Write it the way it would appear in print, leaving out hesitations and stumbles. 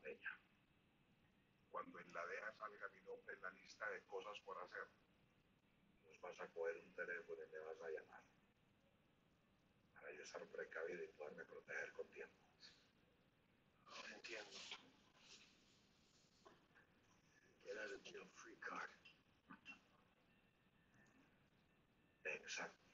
Peña. Cuando en la DEA salga mi nombre en la lista de cosas por hacer, pues vas a coger un teléfono y me vas a llamar. Para yo estar precavido y poderme proteger con tiempo. Entiendo. Get out of jail free card. Exacto.